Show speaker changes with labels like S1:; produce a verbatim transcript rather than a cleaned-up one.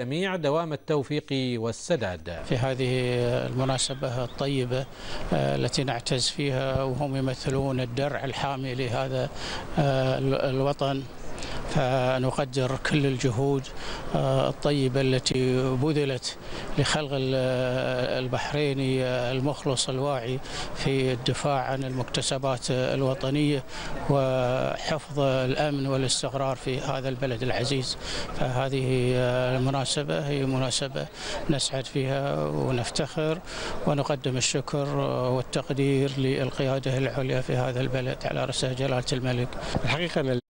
S1: جميع دوام التوفيق والسداد.
S2: في هذه المناسبة الطيبة التي نعتز فيها وهم يمثلون الدرع الحامي لهذا الوطن، فنقدر كل الجهود الطيبة التي بذلت لخلق البحريني المخلص الواعي في الدفاع عن المكتسبات الوطنية وحفظ الأمن والاستقرار في هذا البلد العزيز. فهذه المناسبة هي مناسبة نسعد فيها ونفتخر ونقدم الشكر والتقدير للقيادة العليا في هذا البلد على رأسها جلالة الملك.
S3: الحقيقة